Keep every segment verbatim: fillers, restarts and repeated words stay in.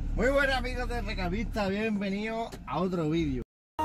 Muy buenas amigos de Recalvista, bienvenidos a otro vídeo.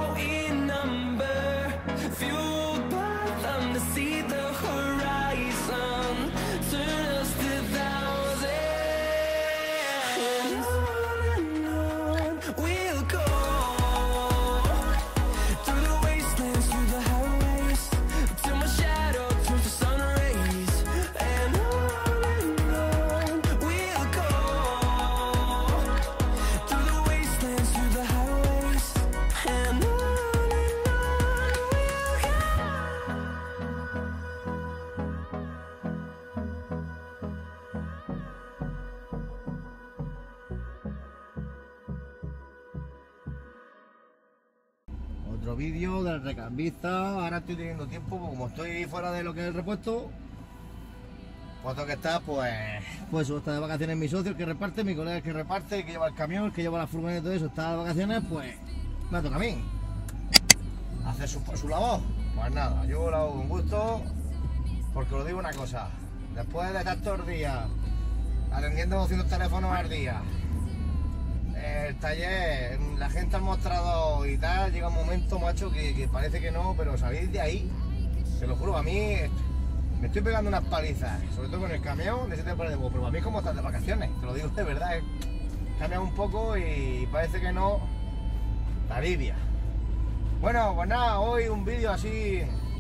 Otro vídeo del Recalvista. Ahora estoy teniendo tiempo, pues como estoy fuera de lo que es el repuesto, pues tengo que estar, pues, pues está de vacaciones mi socio, el que reparte, mi colega el que reparte, el que lleva el camión, el que lleva la furgoneta y todo eso, está de vacaciones, pues me toca a mí hacer su, su labor. Pues nada, yo lo hago con gusto, porque os digo una cosa, después de tantos días atendiendo doscientos teléfonos al día, el taller, la gente al mostrador y tal, llega un momento, macho, que, que parece que no, pero salir de ahí, te lo juro, a mí me estoy pegando unas palizas, sobre todo con el camión de siete pares de huevo, pero a mí es como estás de vacaciones, te lo digo de verdad, cambia un poco y parece que no, te alivia. Bueno, pues nada, hoy un vídeo así,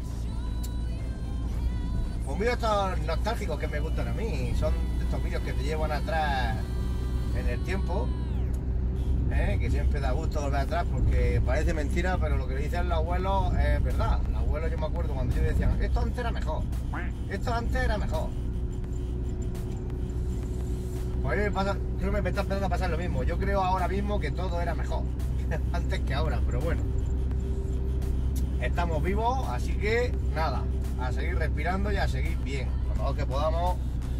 un vídeo estos nostálgicos que me gustan a mí, son de estos vídeos que te llevan atrás en el tiempo. ¿Eh? Que siempre da gusto volver atrás porque parece mentira, pero lo que dicen los abuelos es verdad. Los abuelos, yo me acuerdo cuando yo decían, esto antes era mejor, esto antes era mejor. Pues a mí me pasa, creo que me está empezando a pasar lo mismo. Yo creo ahora mismo que todo era mejor antes que ahora, pero bueno, estamos vivos, así que nada, a seguir respirando y a seguir bien, lo mejor que podamos.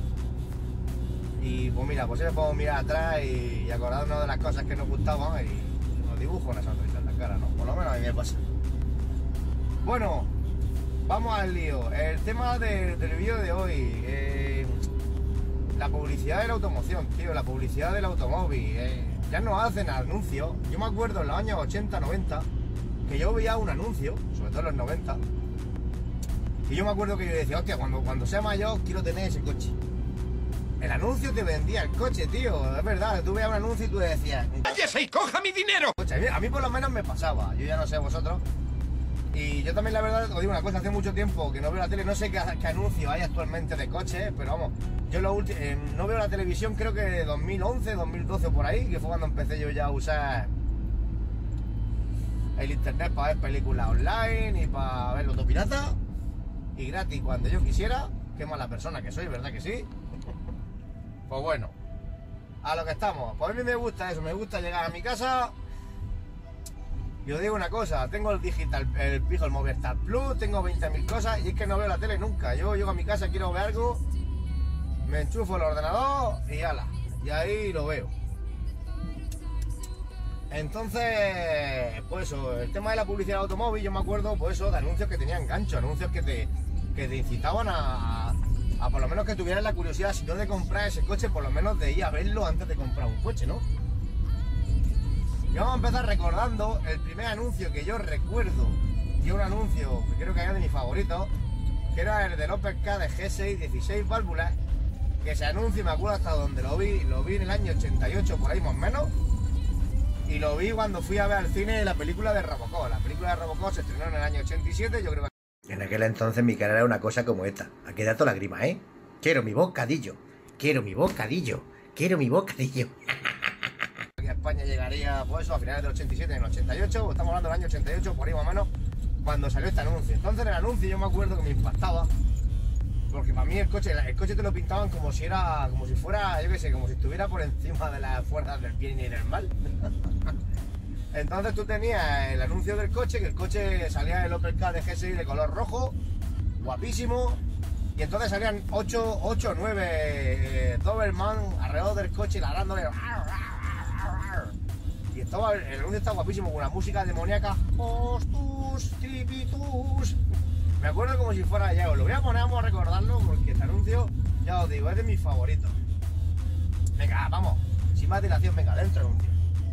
Y pues mira, pues siempre podemos mirar atrás y, y acordarnos de las cosas que nos gustaban y nos dibujo una sonrisa en la cara, ¿no? Por lo menos a mí me pasa. Bueno, vamos al lío. El tema de, del vídeo de hoy, eh, la publicidad de la automoción, tío, la publicidad del automóvil. Eh, ya nos hacen anuncios. Yo me acuerdo en los años ochenta, noventa, que yo veía un anuncio, sobre todo en los noventa, y yo me acuerdo que yo decía, hostia, cuando, cuando sea mayor quiero tener ese coche. El anuncio te vendía el coche, tío, es verdad, tú veías un anuncio y tú decías, ¡cállese y coja mi dinero! A mí, a mí por lo menos me pasaba, yo ya no sé vosotros. Y yo también la verdad, os digo una cosa, hace mucho tiempo que no veo la tele, no sé qué, qué anuncio hay actualmente de coches, pero vamos, yo lo eh, no veo la televisión creo que de dos mil once, dos mil doce por ahí, que fue cuando empecé yo ya a usar el internet para ver películas online y para verlo todo pirata y gratis cuando yo quisiera. Qué mala persona que soy, ¿verdad que sí? Pues bueno, a lo que estamos. Pues a mí me gusta eso, me gusta llegar a mi casa. Y os digo una cosa, tengo el digital, el pijo, el Movistar Plus, tengo veinte mil cosas y es que no veo la tele nunca. Yo llego a mi casa, quiero ver algo, me enchufo el ordenador y ala, y ahí lo veo. Entonces, pues eso, el tema de la publicidad de automóvil, yo me acuerdo, pues eso, de anuncios que tenían gancho, anuncios que te, que te incitaban a... a por lo menos que tuvieras la curiosidad, si no de comprar ese coche, por lo menos de ir a verlo antes de comprar un coche, ¿no? Y vamos a empezar recordando el primer anuncio que yo recuerdo, y un anuncio que creo que era de mis favoritos, que era el del Opel K de G seis, dieciséis válvulas, que ese anuncio me acuerdo hasta donde lo vi, lo vi en el año ochenta y ocho, por ahí más o menos, y lo vi cuando fui a ver al cine la película de Robocop. La película de Robocop se estrenó en el año ochenta y siete, yo creo que... En aquel entonces mi cara era una cosa como esta. Aquí da toda lágrima, ¿eh? Quiero mi bocadillo. Quiero mi bocadillo. Quiero mi bocadillo. Aquí a España llegaría, pues eso, a finales del ochenta y siete, en el ochenta y ocho. Estamos hablando del año ochenta y ocho, por ahí más o menos, cuando salió este anuncio. Entonces en el anuncio yo me acuerdo que me impactaba. Porque para mí el coche, el coche te lo pintaban como si era, como si fuera, yo qué sé, como si estuviera por encima de las fuerzas del bien y del mal. Entonces tú tenías el anuncio del coche, que el coche salía el Opel K de G seis de color rojo, guapísimo, y entonces salían ocho o nueve eh, Doberman alrededor del coche ladrándole. Y estaba, el anuncio estaba guapísimo con una música demoníaca. Postus, tripitus. Me acuerdo como si fuera ya, os lo voy a poner, vamos a recordarlo, porque este anuncio, ya os digo, es de mis favoritos. Venga, vamos. Si sin más dilación, venga, dentro anuncio.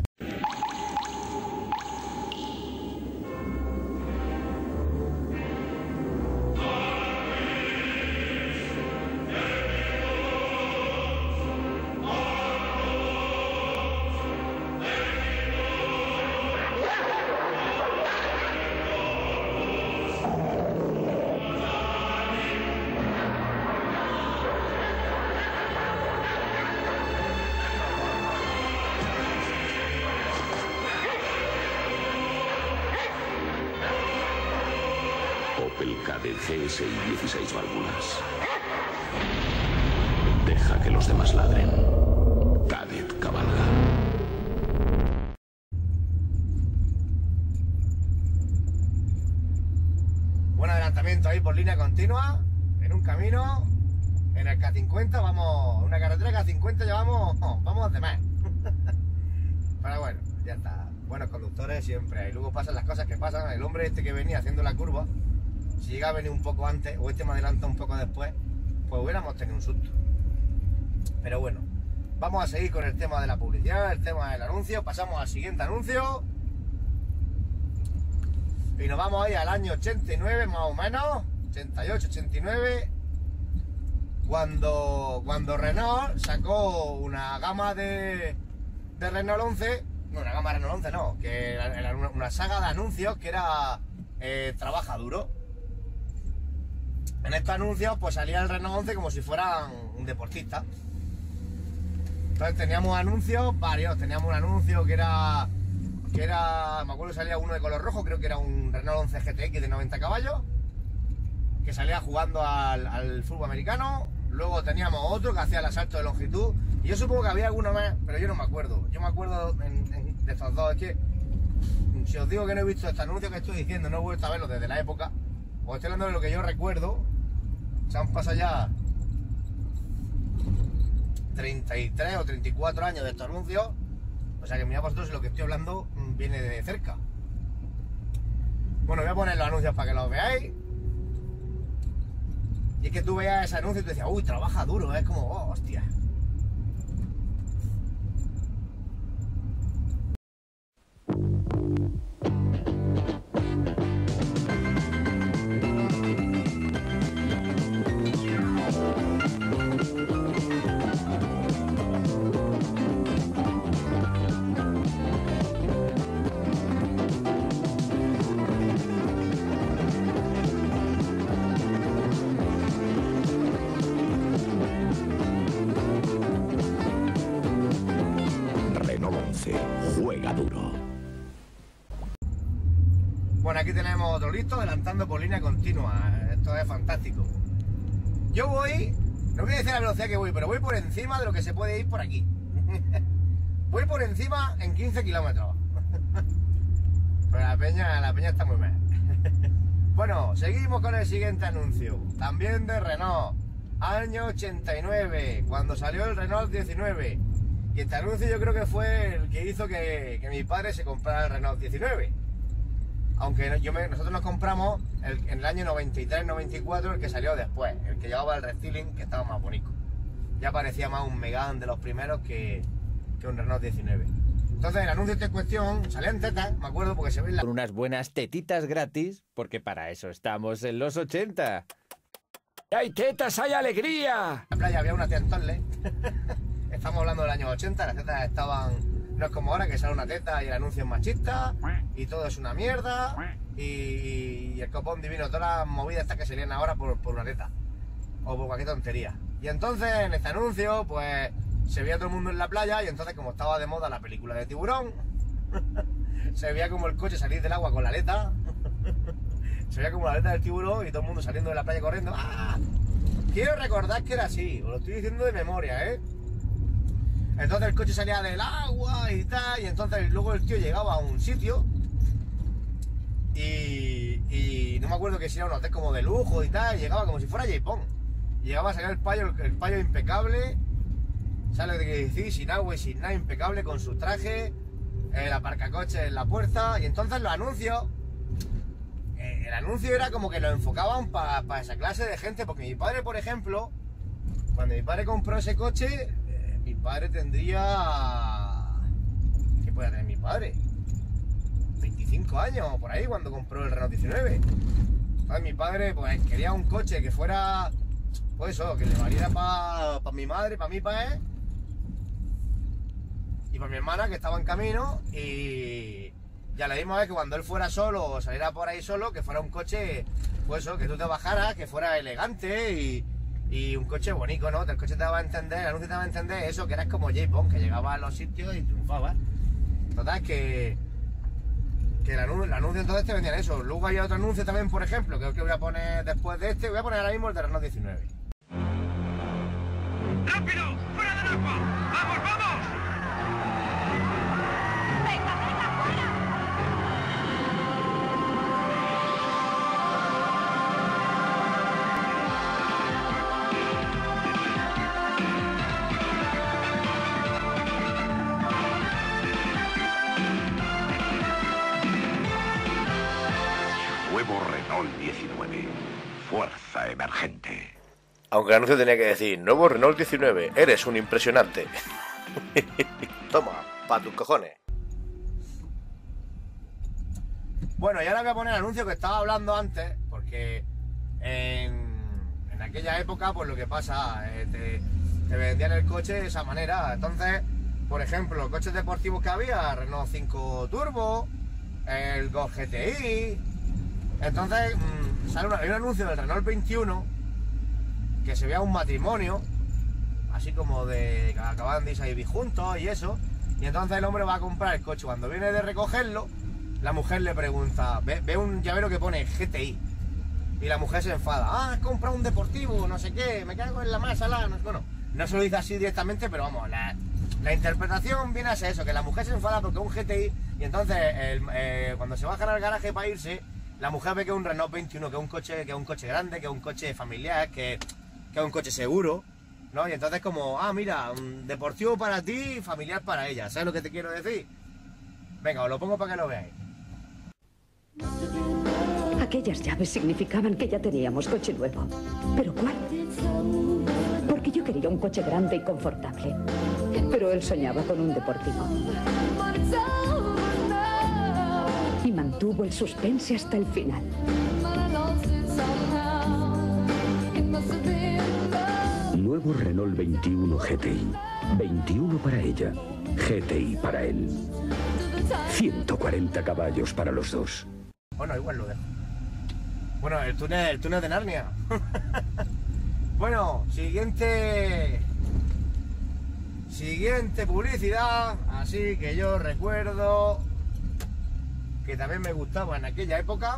Opel Kadett G S I dieciséis válvulas. Deja que los demás ladren. Kadett cabalga. Buen adelantamiento ahí por línea continua, en un camino, en el K cincuenta, vamos, una carretera K cincuenta llevamos, oh, vamos de más. Pero bueno, ya está. Buenos conductores siempre hay. Luego pasan las cosas que pasan. El hombre este que venía haciendo la curva, si llega a venir un poco antes o este me adelanta un poco después, pues hubiéramos tenido un susto. Pero bueno, vamos a seguir con el tema de la publicidad, el tema del anuncio. Pasamos al siguiente anuncio y nos vamos ahí al año ochenta y nueve más o menos, ochenta y ocho, ochenta y nueve, cuando, cuando Renault sacó una gama de, de Renault once, no, una gama de Renault once no, que era una, una saga de anuncios que era eh, trabaja duro. En estos anuncios pues salía el Renault once como si fuera un deportista. Entonces teníamos anuncios varios, teníamos un anuncio que era, que era, me acuerdo que salía uno de color rojo, creo que era un Renault once G T X de noventa caballos, que salía jugando al, al fútbol americano. Luego teníamos otro que hacía el asalto de longitud, y yo supongo que había alguno más, pero yo no me acuerdo. Yo me acuerdo en, en, de estos dos. Es que si os digo que no he visto este anuncio que estoy diciendo, no he vuelto a verlo desde la época, os estoy hablando de lo que yo recuerdo. Se han pasado ya treinta y tres o treinta y cuatro años de estos anuncios, o sea que mirad vosotros si lo que estoy hablando viene de cerca. Bueno, voy a poner los anuncios para que los veáis. Y es que tú veías ese anuncio y te decías, uy, trabaja duro, es como, oh, hostia. Juega duro. Bueno, aquí tenemos otro listo, adelantando por línea continua. Esto es fantástico. Yo voy, no voy a decir la velocidad que voy, pero voy por encima de lo que se puede ir por aquí. Voy por encima en quince kilómetros. Pero la peña, la peña está muy mal. Bueno, seguimos con el siguiente anuncio. También de Renault. Año ochenta y nueve, cuando salió el Renault diecinueve. Y este anuncio yo creo que fue el que hizo que, que mi padre se comprara el Renault diecinueve. Aunque yo me, nosotros nos compramos el, en el año noventa y tres noventa y cuatro el que salió después, el que llevaba el restyling, que estaba más bonito. Ya parecía más un Megane de los primeros que, que un Renault diecinueve. Entonces el anuncio de cuestión salían tetas, me acuerdo, porque se ven las... Con unas buenas tetitas gratis, porque para eso estamos en los ochenta. ¡Hay tetas, hay alegría! En la playa había una tía en Tonle. Estamos hablando del año ochenta, las tetas estaban... No es como ahora que sale una teta y el anuncio es machista y todo es una mierda y, y el copón divino, todas las movidas estas que se lían ahora por, por una teta o por cualquier tontería. Y entonces en este anuncio pues se veía todo el mundo en la playa y entonces como estaba de moda la película de Tiburón, se veía como el coche salir del agua con la aleta, se veía como la aleta del tiburón y todo el mundo saliendo de la playa corriendo. ¡Ah! Quiero recordar que era así, os lo estoy diciendo de memoria, ¿eh? Entonces el coche salía del agua y tal, y entonces luego el tío llegaba a un sitio y, y no me acuerdo que si era un hotel como de lujo y tal, y llegaba como si fuera Japón. Llegaba a salir el payo, el, el payo impecable, sale de que decir, sin agua y sin nada, impecable, con su traje, el aparcacoche en la puerta, y entonces los anuncios, eh, el anuncio era como que lo enfocaban para pa esa clase de gente, porque mi padre, por ejemplo, cuando mi padre compró ese coche, mi padre tendría padre. veinticinco años, por ahí, cuando compró el Renault diecinueve. Entonces mi padre, pues, quería un coche que fuera, pues eso, que le valiera para pa mi madre, para mí, para él. Y para mi hermana, que estaba en camino, y ya le dimos a ver que cuando él fuera solo o saliera por ahí solo, que fuera un coche, pues eso, que tú te bajaras, que fuera elegante y, y un coche bonito, ¿no? El coche te daba a entender, el anuncio te daba a entender eso, que eras como James Bond, que llegaba a los sitios y triunfaba. Total, que, que el anuncio, el anuncio entonces te vendían eso. Luego había otro anuncio también, por ejemplo, que es el que voy a poner después de este, voy a poner ahora mismo el de Renault diecinueve. ¡Rápido! ¡Fuera del agua! ¡Vamos, vamos! ¡Venga, venga, fuera! Nuevo Renault diecinueve. Fuerza emergente. Aunque el anuncio tenía que decir, nuevo Renault diecinueve, eres un impresionante. Toma, pa' tus cojones. Bueno, y ahora voy a poner el anuncio que estaba hablando antes, porque en, en aquella época, pues lo que pasa, eh, te, te vendían el coche de esa manera. Entonces, por ejemplo, los coches deportivos que había, Renault cinco Turbo, el Golf G T I. Entonces, mmm, sale una, hay un anuncio del Renault veintiuno que se vea un matrimonio, así como de que acaban de irse a vivir juntos y eso, y entonces el hombre va a comprar el coche. Cuando viene de recogerlo, la mujer le pregunta, ve, ve un llavero que pone G T I, y la mujer se enfada, ah, has comprado un deportivo, no sé qué, me cago en la masa, la... No, bueno, no se lo dice así directamente, pero vamos, la, la interpretación viene a ser eso, que la mujer se enfada porque es un G T I, y entonces el, eh, cuando se bajan al garaje para irse, la mujer ve que es un Renault veintiuno, que es un coche, que es un coche grande, que es un coche familiar, que, que es un coche seguro, ¿no? Y entonces como, ah, mira, un deportivo para ti, familiar para ella. ¿Sabes lo que te quiero decir? Venga, os lo pongo para que lo veáis. Aquellas llaves significaban que ya teníamos coche nuevo. ¿Pero cuál? Porque yo quería un coche grande y confortable. Pero él soñaba con un deportivo. Y mantuvo el suspense hasta el final. Nuevo Renault veintiuno G T I. veintiuno para ella, G T I para él. ciento cuarenta caballos para los dos. Bueno, igual lo dejo. Bueno, el túnel, el túnel de Narnia. Bueno, siguiente... Siguiente publicidad. Así que yo recuerdo que también me gustaba en aquella época.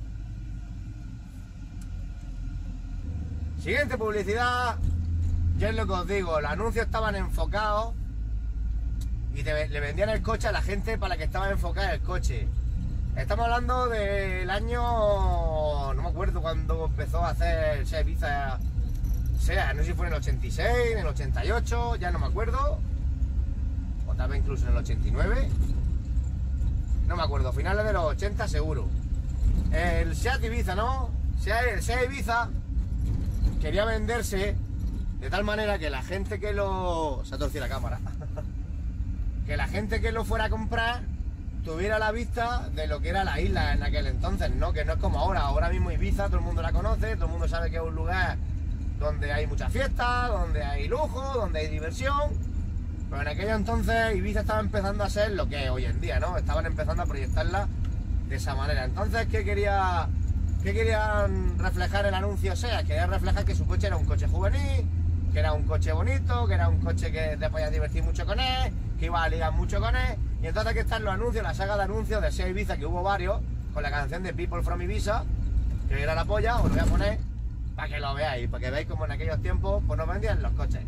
Siguiente publicidad. Ya es lo que os digo, los anuncios estaban enfocados y te, le vendían el coche a la gente para la que estaba enfocada el coche. Estamos hablando del año... No me acuerdo cuando empezó a hacer Sea Ibiza. Sea, no sé si fue en el ochenta y seis, en el ochenta y ocho, ya no me acuerdo. O tal vez incluso en el ochenta y nueve. No me acuerdo, finales de los ochenta seguro. El Seat Ibiza, ¿no? El Sea Ibiza quería venderse de tal manera que la gente que lo... Se ha torcido la cámara. Que la gente que lo fuera a comprar tuviera la vista de lo que era la isla en aquel entonces, ¿no? Que no es como ahora. Ahora mismo Ibiza, todo el mundo la conoce, todo el mundo sabe que es un lugar donde hay muchas fiestas, donde hay lujo, donde hay diversión. Pero en aquel entonces Ibiza estaba empezando a ser lo que es hoy en día, ¿no? Estaban empezando a proyectarla de esa manera. Entonces, ¿qué quería, qué querían reflejar el anuncio? O sea, quería reflejar que su coche era un coche juvenil, que era un coche bonito, que era un coche que te podías divertir mucho con él, que iba a ligar mucho con él. Y entonces aquí están los anuncios, la saga de anuncios de Sea Ibiza, que hubo varios, con la canción de People from Ibiza, que era la polla. Os lo voy a poner para que lo veáis, para que veáis como en aquellos tiempos pues no vendían los coches.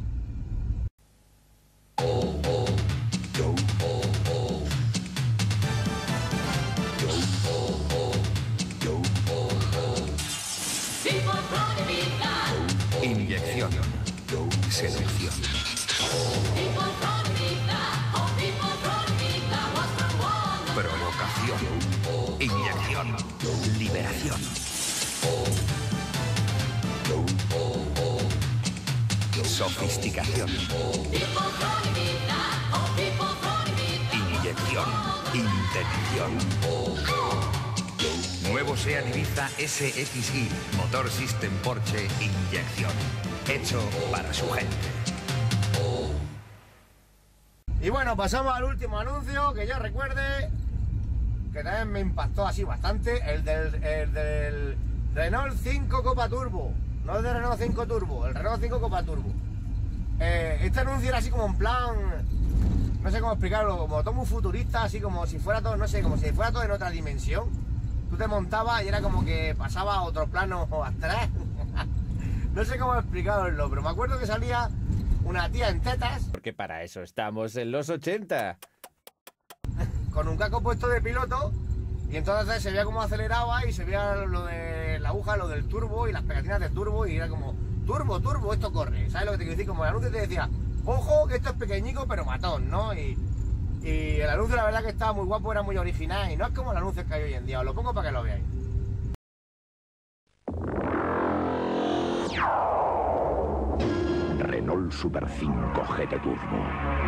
Inyección. Selección. Provocación. Inyección. Liberación. Sofisticación. Inyección. competición. Nuevo SEAT Ibiza S X I, motor System Porsche, inyección. Hecho para su gente. Y bueno, pasamos al último anuncio que yo recuerde, que también me impactó así bastante, el del, el del Renault cinco Copa Turbo. No el de Renault cinco Turbo, el Renault cinco Copa Turbo. Eh, este anuncio era así como en plan, no sé cómo explicarlo, como todo muy futurista, así como si fuera todo, no sé, como si fuera todo en otra dimensión. Tú te montabas y era como que pasaba a otro plano atrás. No sé cómo explicarlo, pero me acuerdo que salía una tía en tetas. Porque para eso estamos en los ochenta. Con un casco puesto de piloto. Y entonces se veía cómo aceleraba y se veía lo de la aguja, lo del turbo y las pegatinas del turbo. Y era como, turbo, turbo, esto corre. ¿Sabes lo que te quiero decir? Como el anuncio te decía, ojo, que esto es pequeñico pero matón, ¿no? Y, y el anuncio la verdad que estaba muy guapo, era muy original. Y no es como el anuncio que hay hoy en día. Os lo pongo para que lo veáis. Renault Super cinco G T Turbo.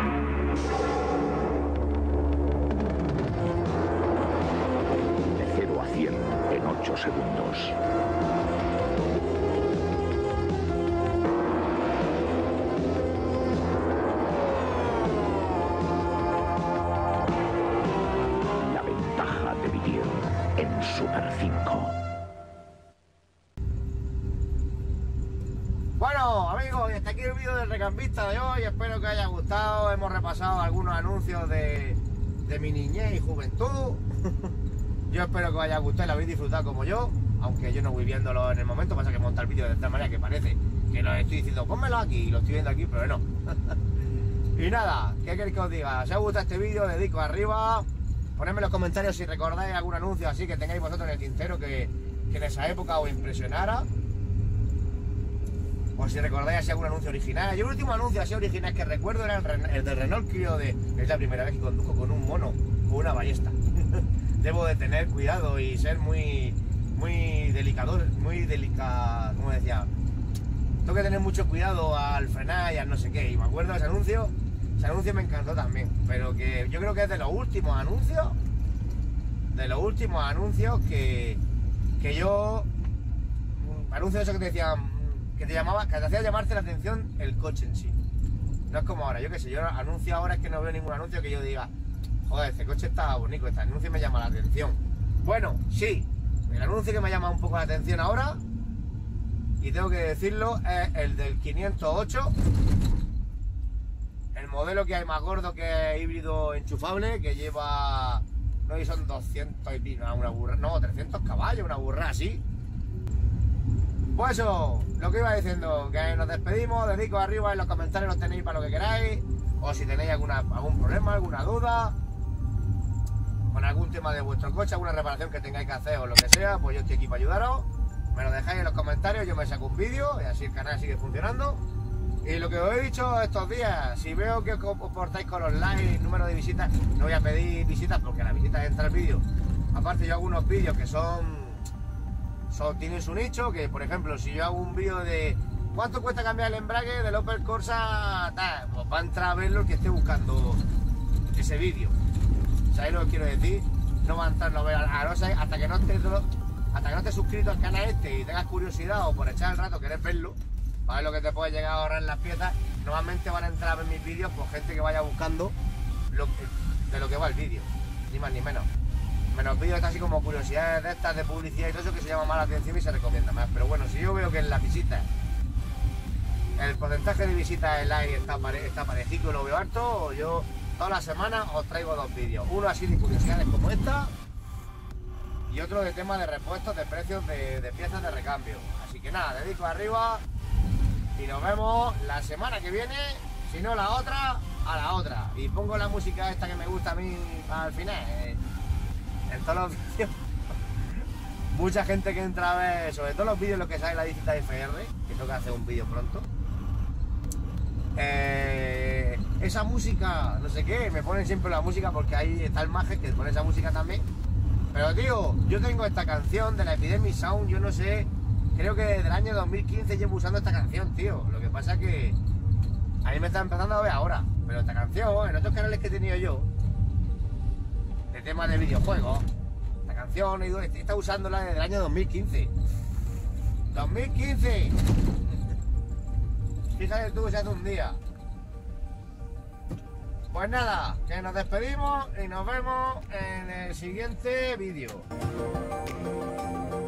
De cero a cien en ocho segundos. La ventaja de vivir en Super cinco. Bueno, amigos, y hasta aquí el vídeo del recambista de hoy. Espero que haya gustado. Hemos repasado algunos anuncios de, de mi niñez y juventud. Yo espero que os haya gustado y lo habéis disfrutado como yo. Aunque yo no voy viéndolo en el momento. Pasa que montar el vídeo de tal manera que parece que lo estoy diciendo, pónmelo aquí, y lo estoy viendo aquí, pero no. Y nada, ¿qué queréis que os diga? Si os gusta este vídeo, dedico arriba. Ponedme en los comentarios si recordáis algún anuncio así que tengáis vosotros en el tintero que, que en esa época os impresionara. O si recordáis así algún anuncio original. Yo el último anuncio así original que recuerdo era el, Ren el de Renault Clio de... Es la primera vez que conduzco con un mono, con una ballesta. Debo de tener cuidado y ser muy... Muy delicado, muy delicado... ¿Cómo decía? Tengo que tener mucho cuidado al frenar y al no sé qué. Y me acuerdo de ese anuncio. Ese anuncio me encantó también. Pero que yo creo que es de los últimos anuncios. De los últimos anuncios que... Que yo... Anuncios esos que te decían... que te llamaba, que te hacía llamarte la atención el coche en sí. No es como ahora, yo qué sé, yo anuncio ahora es que no veo ningún anuncio que yo diga, joder, este coche está bonito, este anuncio me llama la atención. Bueno, sí, el anuncio que me llama un poco la atención ahora, y tengo que decirlo, es el del quinientos ocho, el modelo que hay más gordo, que es híbrido enchufable, que lleva, no, y son doscientos y pico, una burra, no, trescientos caballos, una burra así. Pues eso, lo que iba diciendo, que nos despedimos, dedico arriba en los comentarios, los tenéis para lo que queráis, o si tenéis alguna, algún problema, alguna duda, con algún tema de vuestro coche, alguna reparación que tengáis que hacer o lo que sea, pues yo estoy aquí para ayudaros, me lo dejáis en los comentarios, yo me saco un vídeo y así el canal sigue funcionando. Y lo que os he dicho estos días, si veo que os comportáis con los likes, número de visitas, no voy a pedir visitas porque las visitas entra el vídeo. Aparte yo hago unos vídeos que son... So, tiene su nicho, que por ejemplo si yo hago un vídeo de cuánto cuesta cambiar el embrague del Opel Corsa, tal, pues va a entrar a verlo el que esté buscando ese vídeo. ¿Sabéis lo que quiero decir? No va a entrar a ver a no ser hasta que no estés hasta que no estés suscrito al canal este y tengas curiosidad o por echar el rato querés verlo, para ver lo que te puede llegar a ahorrar en las piezas. Normalmente van a entrar a ver mis vídeos por gente que vaya buscando lo que, de lo que va el vídeo, ni más ni menos. Menos vídeos así como curiosidades de estas de publicidad y todo eso que se llama más la atención y se recomienda más. Pero bueno, si yo veo que en las visitas el porcentaje de visitas en like está, pare está parecido, lo veo harto, yo todas las semanas os traigo dos vídeos. Uno así de curiosidades como esta y otro de temas de repuestos de precios de, de piezas de recambio. Así que nada, dedico arriba y nos vemos la semana que viene, si no la otra, a la otra. Y pongo la música esta que me gusta a mí al final. Eh, En todos los vídeos, mucha gente que entra a ver, sobre todo los vídeos los que sale la Digital F R, que tengo que hacer un vídeo pronto. Eh, esa música, no sé qué, me ponen siempre la música porque ahí está el Maje que pone esa música también. Pero tío, yo tengo esta canción de la Epidemic Sound, yo no sé, creo que desde el año dos mil quince llevo usando esta canción, tío. Lo que pasa es que a mí me está empezando a ver ahora, pero esta canción, en otros canales que he tenido yo, de temas de videojuegos. La canción está usándola desde el año dos mil quince. dos mil quince. Fíjate tú, se hace un día. Pues nada, que nos despedimos y nos vemos en el siguiente vídeo.